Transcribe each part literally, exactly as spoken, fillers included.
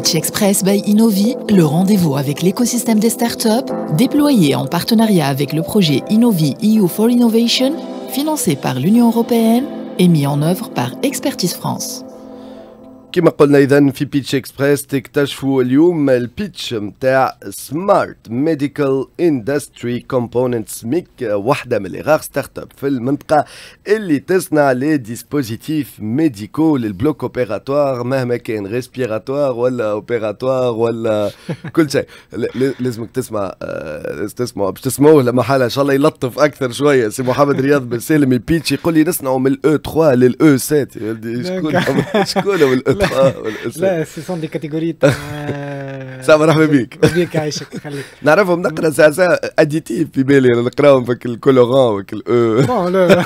Pitch Express by Innovi, le rendez-vous avec l'écosystème des startups, déployé en partenariat avec le projet Innovi E U for Innovation, financé par l'Union européenne et mis en œuvre par Expertise France. كما قلنا إذن في بيتش إكسبريس تكتشفوا اليوم البيتش متاع سمارت ميديكال اندستري كومبوننتس ميك، واحدة من الإغاق ستارت اب في المنطقة اللي تصنع لي ديسبوزيتيف ميديكو للبلوك اوبيراتوار، مهما كان ريسبيراتوار ولا اوبيراتوار ولا كل شيء. لازمك تسمع تسمعوا باش تسمعوه لما حالة ان شاء الله يلطف أكثر شوية. سي محمد رياض بن سالم البيتش يقول لي نصنعوا من الأو ثلاثة للأو سبعة. شكون شكون من الأو لا سي سون دي كاتيجوري. سلام مرحبا بيك. بيك عايشك خليك. نعرفهم نقرا ساعة ساعة اديتيف في بالي نقراهم في الكولوران وك الاو. بون لا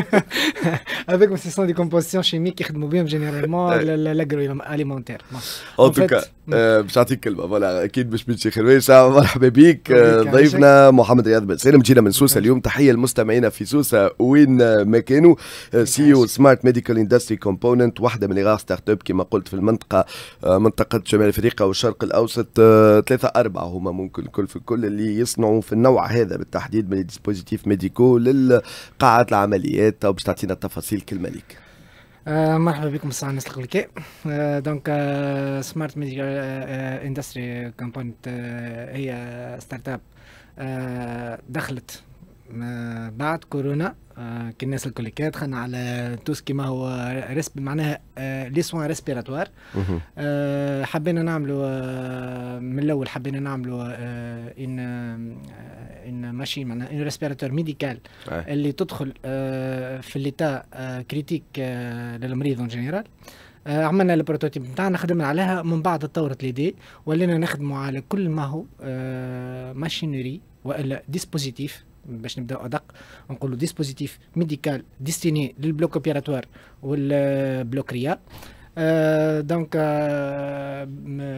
افيك سي سون دي كومبوزيسيون شيميك يخدموا بهم جينيرالمون لاغرو اليمونتير. ان توكا باش نعطيك كلمة فوالا اكيد باش بنمشي خير. سلام مرحبا بيك ضيفنا محمد رياض بن سالم. جينا من سوسة اليوم، تحية للمستمعين في سوسة وين ما كانوا. سي او سمارت ميديكال اندستري كومبوننت، واحدة من الإغاق ستارت اب كما قلت في المنطقة، منطقة شمال افريقيا والشرق الاوسط. ثلاثة أربعة هما ممكن الكل في الكل اللي يصنعوا في النوع هذا بالتحديد من الديسبوزيتيف ميديكو للقاعات العمليات. باش تعطينا التفاصيل كلمة ليك. آه مرحبا بكم الساعة الناس الكل. آه دونك آه سمارت ميديكال اندستري كومبوننت هي ستارت اب آه دخلت آه بعد كورونا. آه كي الناس الكل دخلنا على توس كيما هو ريسب معناها آه لي سوان ريسبيراتوار. آه حبينا نعملوا آه من الاول حبينا نعملوا آه ان آه ان ماشي معناها ان ريسبيراتور ميديكال اللي تدخل آه في الليتا آه كريتيك آه للمريض اون جينيرال. آه عملنا البروتوتيب نتاعنا خدمنا عليها، من بعد تطورت ليدي ولينا نخدموا على كل ما هو آه ماشينري والا ديسبوزيتيف. باش نبداو ادق نقولوا ديسبوزيتيف ميديكال ديستيني للبلوك اوبيراتوار والبلوكريا. آه دونك آه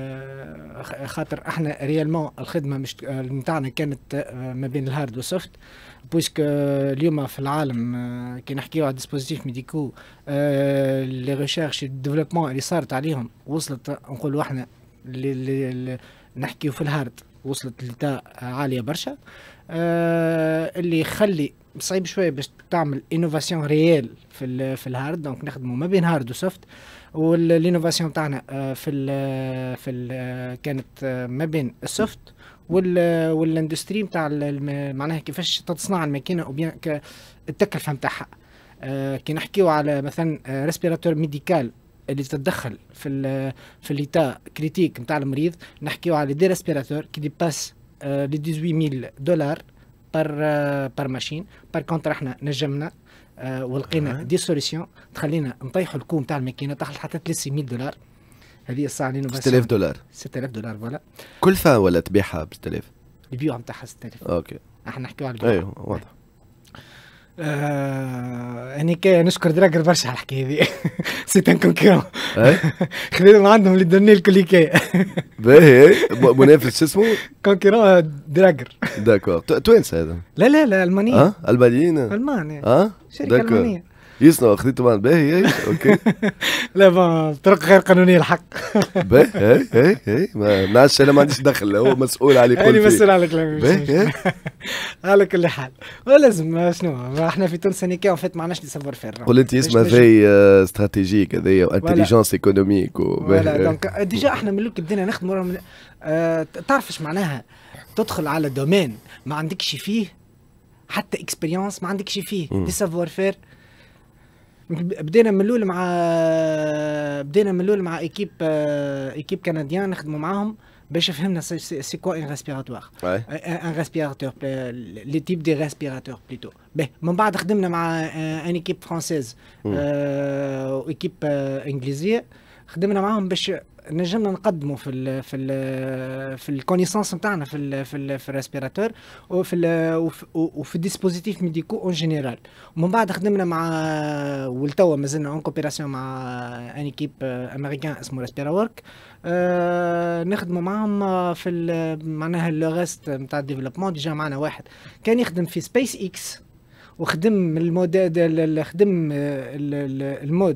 خاطر احنا ريالمون الخدمه مش نتاعنا كانت آه ما بين الهارد والسوفت، بويسك اليوم في العالم آه كي نحكيو على ديسبوزيتيف ميديكو آه لي ريشيرش الديفلوبمون اللي صارت عليهم وصلت نقولوا احنا اللي نحكيو في الهارد وصلت لتا عاليه برشا. آه اللي يخلي صعيب شويه باش تعمل انوفاسيون ريال في ال في الهارد. دونك نخدموا ما بين هارد وسوفت، والانوفاسيون تاعنا آه في ال في ال كانت آه ما بين السوفت وال والاندستري نتاع معناها كيفاش تصنع الماكينه او بيان التكلفه نتاعها. آه كي نحكيو على مثلا آه ريسبيراتور ميديكال اللي تتدخل في ال في الليتا كريتيك نتاع المريض، نحكيو على دي ريسبيراتور كي دي باس ل ثمانية عشر ألف دولار بار بار ماشين. بار كونتر احنا نجمنا آه ولقينا دي سوليسيون تخلينا نطيحوا الكوم تاع الماكينه تحت حتى ثلاثمية دولار. هذه الساعه اللي ستة آلاف دولار. ستة آلاف دولار فوالا. كلفة ولا تبيعها ب ستة آلاف؟ البيوع نتاعها ستة آلاف. اوكي احنا نحكيو على البيوع. ايوه واضح. آه أنا كي نشكر دراجر برشا على الحكاية هذه. سي ان كونكيرون. خذينا عندهم اللي دوني الكل كي. باهي منافس شو اسمه؟ كونكيرون دراجر. داكور. توانسة هذا؟ لا لا لا ألمانيين. اه ألمانيين؟ ألمانيا. اه شركة ألمانية. يصنعوا خذيتوا معنا باهي هي اوكي. لا بون طرق غير قانونيه الحق. باهي هي هي هي ما نعرفش انا ما عنديش دخل، هو مسؤول على كل شيء. انا مسؤول على كل شيء. على كل حال ولازم شنو احنا في تونس نيكا فات ما عندناش دي سافوار فير. قول انت اسمها في استراتيجيك هذايا وانتيليجونس ايكونوميك. فوالا دونك ديجا احنا من اللي بدينا نخدموا أه تعرفش معناها تدخل على دومين ما عندكش فيه حتى اكسبيريونس، ما عندكش فيه دي سافوار فير. بدينا من الاول مع بدينا من الاول مع ايكيب ايكيب كنديان نخدموا معاهم باش فهمنا سي كوا ان ريسبيراتوار ان ريسبيراتور لي تيب دي ريسبيراتور بليتو. باهي من بعد خدمنا مع ان ايكيب فرانسيز وايكيب انجليزيه خدمنا معاهم باش نجمنا نقدموا في ال في ال في الكونيسانس نتاعنا في ال في ال في الريسبيراتور وفي ال وفي الديسبوزيتيف ميديكو اون جينيرال. ومن بعد خدمنا مع والتوا مازلنا اون كوبيراسيون مع ان ايكيب امريكان اسمه ريسبيرا ورك. أه نخدموا معاهم في معناها لو ريست نتاع الديفلوبمون. ديجا معنا واحد كان يخدم في سبيس اكس وخدم المود خدم المود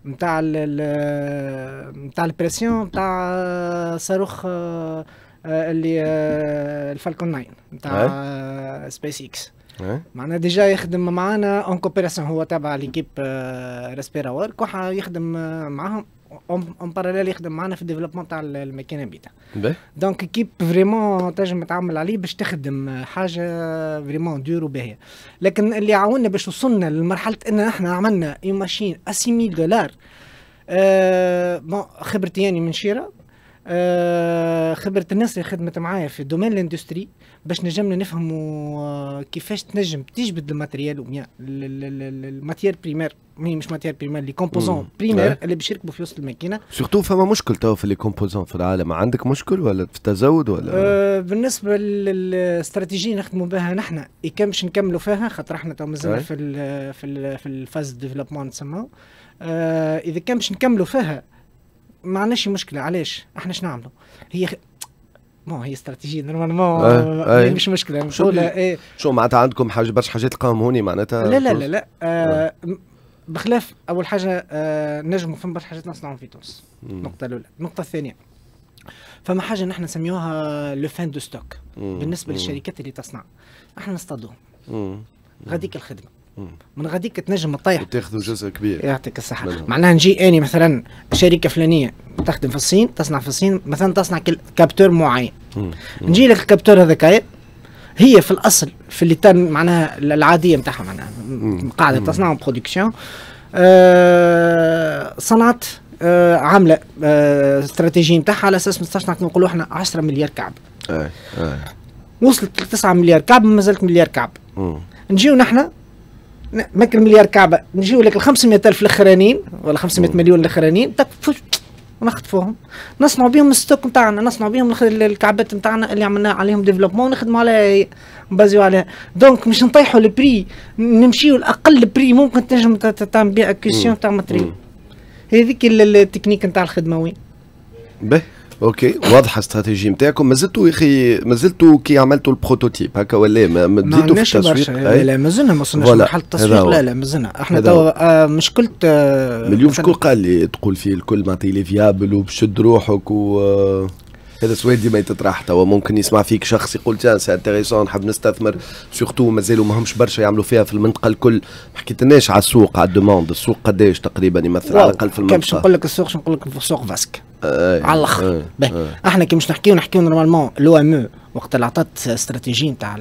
نتاع نتاع البريسيون نتاع صاروخ اللي الفالكون تسعة نتاع سبيس اكس. معنا ديجا يخدم معنا اون كوبيراسيون، هو تابع ليكيب ريسبيرا ورك وحا يخدم معاهم اون باراليل، يخدم معنا في الديفلوبمون تاع الماكينه بيتا. دونك كيب فريمون تنجم تعمل عليه باش تخدم حاجه فريمون دور وباهيه. لكن اللي عاوننا باش وصلنا لمرحله ان احنا عملنا اون ماشين ستة آلاف دولار، أه بون خبرتي يعني من شيره، أه خبرة الناس اللي خدمت معايا في دومين الاندستري باش نجمنا نفهموا كيفاش تنجم تجبد الماتريال وبيان الماتير بريمير، مش ماتير بريمير، لي كومبوزون بريمير اللي باش يركبوا في وسط الماكينه. سورتو فما مشكل تو في لي كومبوزون في العالم، عندك مشكل ولا في التزود ولا؟ أه بالنسبه للاستراتيجيه نخدموا بها نحن كان باش نكملوا فيها، خاطر احنا تو مازلنا في ال في ال في الفاز ديفلوبمون نسموه. أه اذا كان باش نكملوا فيها ما عندناش مشكله. علاش احنا شنو نعملوا؟ هي خ... مو هي استراتيجيه نورمالمون آه مش مشكله نقولها. ايه شو معناتها عندكم حاجه برشا حاجات تلقاهم هوني معناتها؟ لا لا لا لا آه آه. بخلاف اول حاجه آه نجموا فما برشا حاجات نصنعهم في تونس. النقطه الاولى. النقطه الثانيه فما حاجه نحن نسميوها لو فان دو ستوك بالنسبه للشركات اللي تصنع، احنا نصطادوهم غاديك الخدمه من غاديك تنجم تطيح وتاخذوا جزء كبير. يعطيك الصحه. معناها نجي اني مثلا شركه فلانيه تخدم في الصين، تصنع في الصين مثلا، تصنع كابتور معين، نجي لك الكابتور هذاك هي في الاصل في اللي تن معناها العاديه نتاعها معناها قاعده تصنع برودكسيون، أه صنعت أه عامله أه استراتيجيه نتاعها على اساس نتصنع نقولوا احنا عشرة مليار كعب. اي اي وصلت ل تسعة مليار كعب، ما زالت مليار كعب. نجيو نحن ماكل مليار كعبه، نجيو لك ال خمسمائة ألف الاخرانيين ولا خمسمائة مليون الاخرانيين ونخطفوهم نصنعوا بهم الستوك نتاعنا، نصنعوا بهم الكعبات نتاعنا اللي عملنا عليهم ديفلوبمون ونخدموا عليها نبازيو عليها. دونك مش نطيحوا البري، نمشيو الاقل بري ممكن تنجم تعمل بها اكويسيون تاع ماتريال. هذيك التكنيك نتاع الخدمه. وين باهي اوكي واضحه استراتيجيه نتاعكم. مازلتوا يا اخي مازلتوا كي عملتوا البروتوتيب هكا ولا ما بديتوا في التسويق؟ لا لا مازلنا ما وصلناش لمرحله التسويق. لا لا مازلنا احنا توا آه مشكلة آه مليون شكون قال لي تقول فيه الكل معناتها لي فيابل وبشد روحك و آه هذا سؤال ديما يتطرح توا. ممكن يسمع فيك شخص يقول تيان سي انتريسون نحب نستثمر، سورتو مازالوا ماهمش برشا يعملوا فيها في المنطقه الكل. ما حكيتلناش على السوق، على الدوموند، السوق قداش تقريبا يمثل على الاقل في المنطقه؟ كيفاش نقول لك السوق؟ نقول لك في السوق فاسك آه على الاخر. آه آه احنا كي مش نحكيو نحكيو نورمالمون لو ام او وقت اللي عطات استراتيجيه نتاع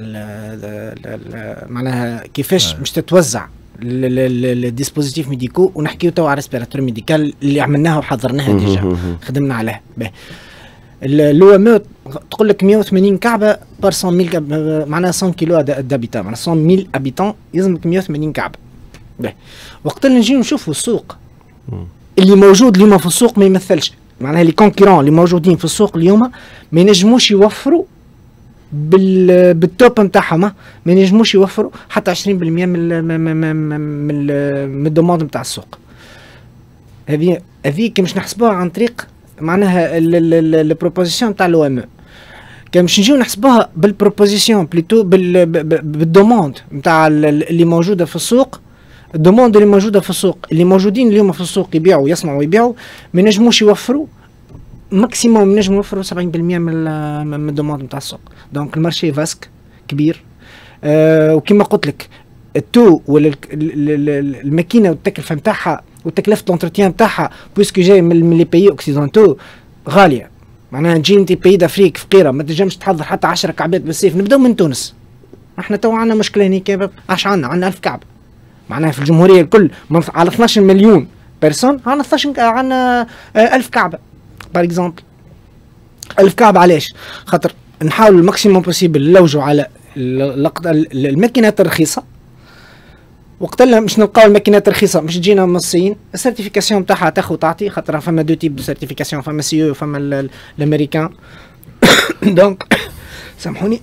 معناها كيفاش مش تتوزع الديسبوزيتيف ميديكو، ونحكيو تو على ريسبيراتور ميديكال اللي عملناها وحضرناها ديجا خدمنا عليها. لو ام تقول لك مئة وثمانين كعبه بار مية مئة معناها مية كيلو دابيتان، معناها مية ابيتان يلزمك مئة وثمانين كعبه. وقت اللي نجيو نشوفوا السوق اللي موجود اليوم في السوق ما يمثلش، معناها لي كونكورون اللي موجودين في السوق اليوم ما ينجموش يوفروا بال بالتوب نتاعهم، ما ينجموش يوفروا حتى عشرين بالمئة من من من من الدوموند نتاع السوق. هذه هذيك مش نحسبوها عن طريق معناها البروبوزيسيون نتاع لو ام. كان باش نجيو نحسبوها بالبروبوزيسيون بليتو بالدوموند نتاع اللي موجوده في السوق. الدوموند اللي موجوده في السوق، اللي موجودين اليوم في السوق يبيعوا يصنعوا ويبيعوا، ما ينجموش يوفروا ماكسيموم، ينجموا يوفروا سبعين بالمئة من من الدوموند نتاع السوق. دونك المارشي فاسك كبير. أه وكما قلت لك التو ولا الماكينه والتكلفه نتاعها وتكلفه الانترتيان نتاعها بويسكو جاي من لي بيي اوكسيدونتو غاليه. معناها تجي انت بيي دافريك فقيره ما تنجمش تحضر حتى عشرة كعبات بالسيف. نبداو من تونس. احنا تو عندنا مشكله هنا كباب، اش عندنا؟ عندنا ألف كعبه معناها في الجمهوريه الكل على اثناش مليون بيرسون، عندنا اثناش عندنا ألف كعبه بار اكزومبل. ألف كعبه علاش؟ خاطر نحاولوا الماكسيموم بوسيبل نلوجوا على الماكينات الرخيصه. وقت اللي مش نلقاو الماكينات الرخيصه مش تجينا من الصين، السيرتيفيكاسيون نتاعها تاخذ وتعطي، خاطر فما دو تيب دو سيرتيفيكاسيون، فما سي او وفما الامريكان. دونك سامحوني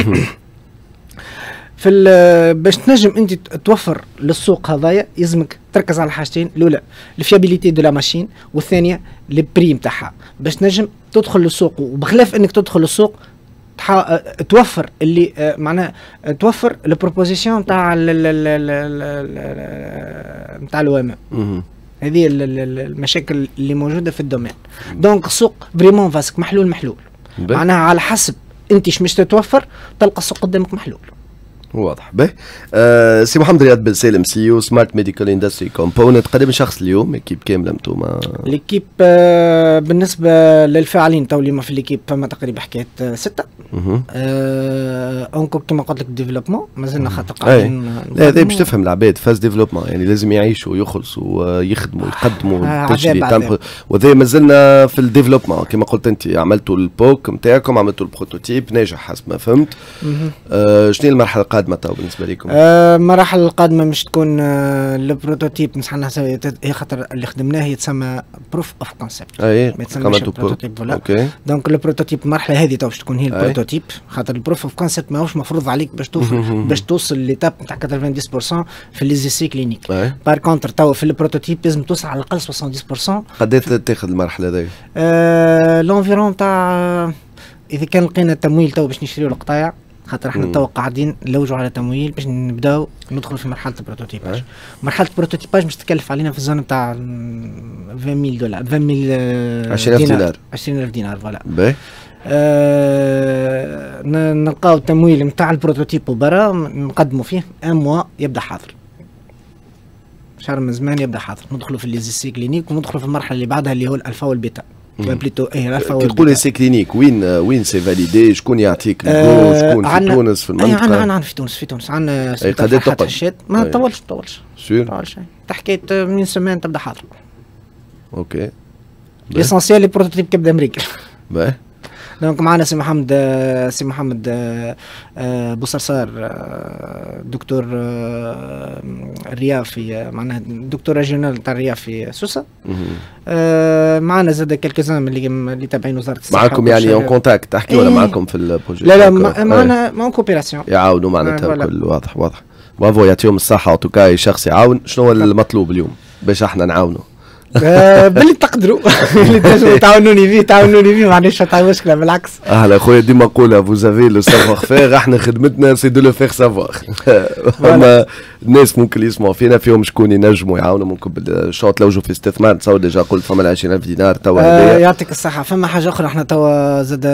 في باش تنجم انت توفر للسوق هذايا يلزمك تركز على حاجتين. الاولى الفيابيليتي دو لا ماشين، والثانيه البري نتاعها باش تنجم تدخل للسوق. وبخلاف انك تدخل للسوق تحا... توفر اللي معناها توفر البروبوزيسيون نتاع نتاع الوام. هذه المشاكل اللي موجوده في الدومين. دونك السوق فريمون فاسك، محلول محلول معناها على حسب انت شمش تتوفر تلقى السوق قدامك محلول. واضح. به آه سي محمد رياض بن سالم سي او سمارت ميديكال اندستري كومبوننت، قدام شخص اليوم اكيب كامله انتوما؟ ليكيب آه بالنسبه للفاعلين تو اليوم في ليكيب فما تقريبا حكايه سته. آه اونكو كما قلت لك ديفلوبمون مازلنا خاطر قاعدين. لا هذا باش تفهم العباد فاز ديفلوبمون يعني لازم يعيشوا ويخلصوا ويخدموا ويقدموا آه التجربه، وذا مازلنا في الديفلوبمون كما قلت انت. عملتوا البوك نتاعكم، عملتوا البروتوتيب ناجح حسب ما فهمت. آه شنو المرحله القادمه تو بالنسبه لكم؟ آه المراحل القادمه مش تكون آه البروتوتيب مسحنا هي خاطر اللي خدمناه يتسمى بروف اوف كونسيبت. اي ما يتسمىش بروتوتيب ولا. اوكي. دونك البروتوتيب المرحله هذه تو باش تكون هي البروتوتيب، خاطر البروف اوف كونسيبت ماهوش مفروض عليك باش توصل باش توصل ليتاب نتاع ثمانين بالمئة في لي زيسي كلينيك. بار كونتر تو في البروتوتيب لازم توصل على الاقل سبعين بالمئة. قداش تاخذ المرحله هذه؟ آه لونفيرون تاع اذا كان لقينا تمويل تو باش نشريو القطايع، خاطر احنا تو قاعدين نلوجوا على تمويل باش نبداو ندخلوا في مرحله البروتوتيباج. مرحله البروتوتيباج باش تكلف علينا في الزون نتاع عشرين ألف دولار عشرين ألف عشرين ألف دينار عشرين ألف دينار فوالا. باهي. آه نلقاو التمويل نتاع البروتوتيب وبرا نقدموا فيه ان موا يبدا حاضر. شهر من زمان يبدا حاضر، ندخلوا في ليزيسي كلينيك وندخلوا في المرحله اللي بعدها اللي هو الالفا والبيتا. بليتو ايه الالفا والبيتا. كي تقول سي كلينيك وين وين سي فاليدي؟ شكون يعطيك الجو؟ شكون في تونس في المنطقه؟ عندنا عندنا في تونس في تونس عندنا قداش تقعد؟ ما تطولش تطولش سور تطولش حكايه من سمان تبدا حاضر. اوكي. ليسونسيال لي بروتوتيب كيبدا امريكا. باهي. دونك معنا سي محمد سي محمد بوصرصار دكتور الرياض في معناها دكتور ريجيونال تاع الرياض في سوسه. معنا زاد كالكزام اللي اللي تابعين وزاره الصحه. معكم يعني اون كونتاكت تحكي ولا معكم في البروجي؟ لا لا معنا مون كوبيراسيون يعاونوا معناتها الكل. واضح واضح. برافو يعطيهم الصحه. ان توكا اي شخص يعاون. شنو هو المطلوب اليوم باش احنا نعاونوا؟ آه باللي تقدروا اللي تنجموا تعاونوني فيه تعاونوني فيه، ما عنديش حتى مشكله بالعكس. اهلا خويا ديما نقولها فوزافي لو سافوار فيغ، احنا خدمتنا سي دو لو فيغ سافوار. اما الناس ممكن يسمعوا فينا فيهم شكون ينجموا يعاونوا، ممكن بالشو تلوجوا في استثمار. تصور ديجا قلت فما عشرين ألف دينار توا. آه يعطيك الصحه. فما حاجه اخرى احنا توا زاد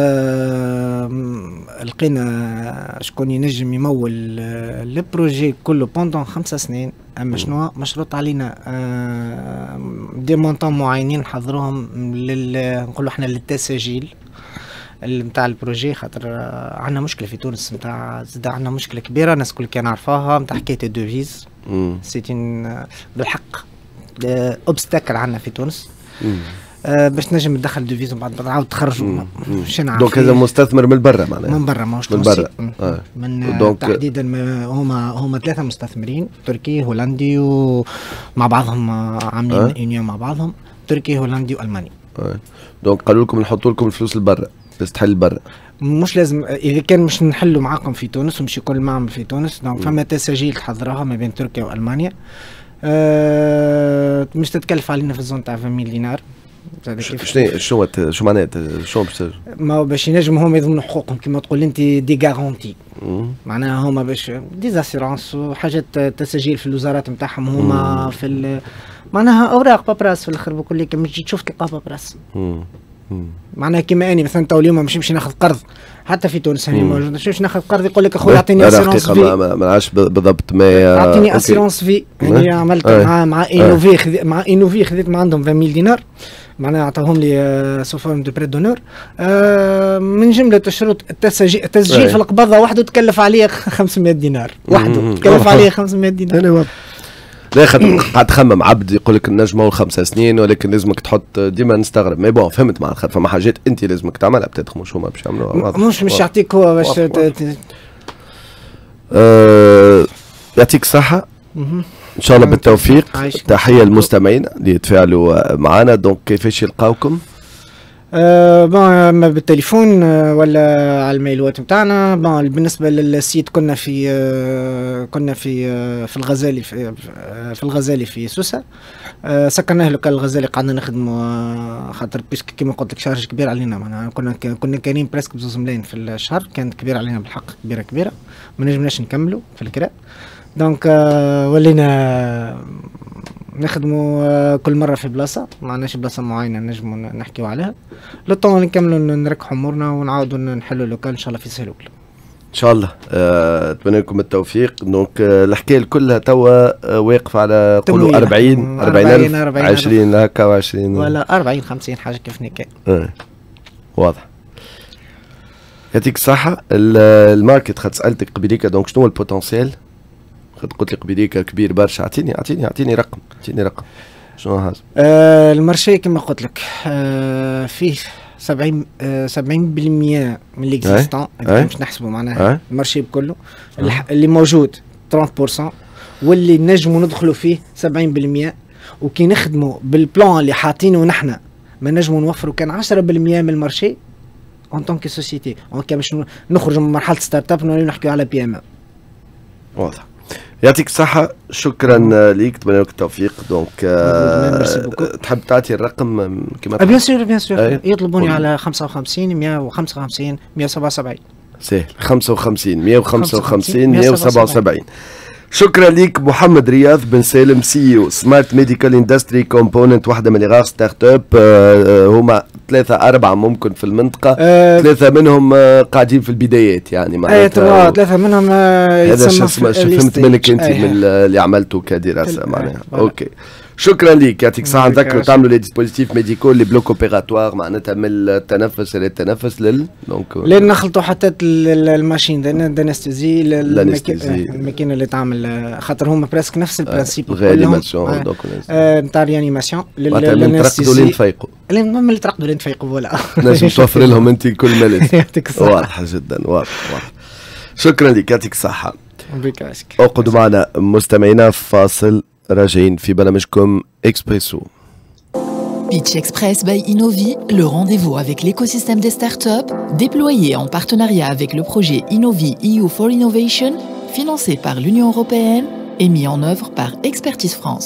لقينا شكون ينجم يمول البروجي كله بوندون خمسة سنين. اما شنو مشروط علينا آه دي مونطون معينين نحضروهم لل نقولوا احنا للتسجيل نتاع البروجي، خاطر آه عندنا مشكله في تونس نتاع زاد عندنا مشكله كبيره الناس الكل كان عارفاها نتاع حكايه الدوفيز. سيتين آه بالحق آه اوبستاكل عندنا في تونس. مم. آه باش تنجم تدخل دوفيز ومن بعد تعاود تخرجوا. دونك هذا مستثمر من برا معناها؟ من برا ماهوش من برا. آه. من دونك تحديدا هما هما ثلاثه مستثمرين، تركي هولندي ومع بعضهم عاملين آه. يونيون مع بعضهم، تركي هولندي والماني. آه. دونك قالوا لكم نحطوا لكم الفلوس لبرا بس تحل برا. مش لازم اذا كان مش نحلوا معاكم في تونس ومش كل معمل في تونس. دونك فما تسجيل تحضروها ما بين تركيا والمانيا. آه مش تتكلف علينا في الزون تاع عشرين ألف دينار. شنو شو شو معناتها شو باش ما باش ينجموا هما يضمنوا حقوقهم كما تقول انت دي غارونتي. معناها هما باش دي زاسيرونس وحاجات تسجيل في الوزارات نتاعهم هما في معناها اوراق بابراس في الاخر بكل كي تجي تشوف تلقى بابراس. معناها كيما اني مثلا تو اليوم مش نمشي ناخذ قرض حتى في تونس هاني موجود، مش ناخذ قرض يقول لك اخويا اعطيني اسيرونس في. ما نعرفش بالضبط ما اعطيني اسيرونس في. يعني عملت مع مع انوفي مع انوفي خذيت ما عندهم عشرين ألف دينار معناها عطاهم لي سو فورم دو بري دونور. آه من جمله الشروط التسجيل التسجيل في القبضه وحده تكلف عليه خمسمائة دينار وحده تكلف عليه خمسمائة دينار. لا خاطر قاعد تخمم عبد يقول لك النجمه خمسة سنين ولكن لازمك تحط ديما نستغرب. مي بون فهمت معناتها خاطر فما حاجات انت لازمك تعملها بتاتخ مش هما باش يعملوها. مش مش يعطيك هو باش آه يعطيك الصحه ان شاء الله بالتوفيق. تحيه للمستمعين اللي يتفاعلوا معنا. دونك كيفاش يلقاوكم؟ أه بون بالتليفون أه ولا على الميلوات نتاعنا. بون بالنسبه للسيت كنا في أه كنا في أه في الغزالي في, أه في الغزالي في سوسه. أه سكرناه لوكال الغزالي قعدنا نخدموا أه خاطر بيسك كيما قلت لك شارج كبير علينا. معناها كنا كنا كاينين بريسك بزوز ملايين في الشهر، كانت كبيره علينا بالحق كبيره كبيره ما نجمناش نكملوا في الكراء. دونك أه ولينا نخدموا آه، كل مره في بلاصه، ما عندناش بلاصه معينه نجموا نحكيو عليها. لو طون اللي نكملوا نركحوا امورنا ونعاودوا نحلوا لوكال ان شاء الله في سهل. ان شاء الله. اتمنى لكم التوفيق. دونك الحكايه كلها توا آه، واقف على قولوا أربعين أربعين عشرين هكا وعشرين ولا أربعين خمسين حاجه كيف نكا. اه واضح. يعطيك الصحة. الماركت خد سألتك قبيليكا، دونك شنو هو البوتنسيال؟ خد قلت لي قبيليكا كبير برشا، اعطيني اعطيني اعطيني رقم اعطيني رقم شنو هذا؟ آه المارشي كما قلت لك آه فيه سبعين آه سبعين بالمية من ليكزيستون، اذا باش نحسبوا معناها المارشي بكله اللي موجود ثلاثين بالمية، واللي نجموا ندخلوا فيه سبعين بالمية. وكي نخدموا بالبلان اللي حاطينه نحن ما نجموا نوفروا كان عشرة بالمية من المارشي اون طونك سوسيتي. اوكي باش نخرجوا من مرحله ستارت اب نوليو نحكيو على بي ام. واضح. يعطيك الصحة، شكرا ليك، نتمنى لك التوفيق. دونك آه تحب تعطي الرقم كما بيان سور بيان سور يطلبوني على خمسة وخمسين مية وخمسة وخمسين مية وسبعة وسبعين. سهل، خمسة وخمسين مية وخمسة وخمسين مية وسبعة وسبعين. شكرا ليك محمد رياض بن سالم، سي او سمارت ميديكال اندستري كومبوننت، واحدة من الغار ستارت اب. آه هما ثلاثة أربعة ممكن في المنطقة. أه ثلاثة منهم آه قاعدين في البدايات يعني معناتها. ثلاثة منهم آه هذا فهمت منك انت من اللي عملته كدراسة معناها. اوكي شكرا ليك، يعطيك الصحة. نذكروا تعملوا لي ديسبوزيتيف ميديكول لي بلوك اوبيراتوار معناتها من التنفس الى التنفس لل دونك لين نخلطوا حتى الماشين دانستيزي الماكينه اللي تعمل، خاطر هما بريسك نفس البرانسيب الريانيماسيون دونك نتاع الريانيماسيون للانستيزي لين تفيقوا اللي ترقدوا لين تفيقوا ولا لازم توفر لهم انت كل ما لازم. يعطيك الصحة. واضح جدا واضح واضح. شكرا لك، يعطيك الصحة. اقعدوا معنا مستمعينا، فاصل راجعين في برنامجكم اكسبريسو. Pitch Express by Innovi, le rendez-vous avec l'écosystème des startups, déployé en partenariat avec le projet Innovi E U for Innovation, financé par l'Union européenne et mis en œuvre par Expertise France.